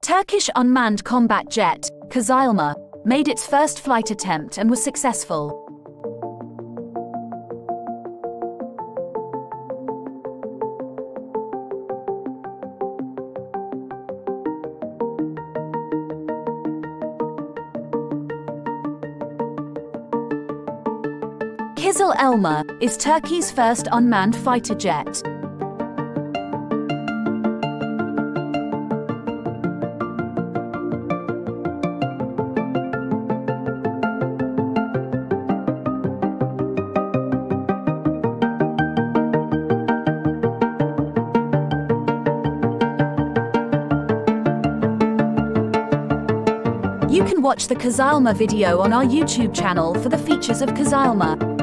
Turkish unmanned combat jet, Kızılelma, made its first flight attempt and was successful. Kızılelma is Turkey's first unmanned fighter jet. You can watch the Kızılelma video on our YouTube channel for the features of Kızılelma.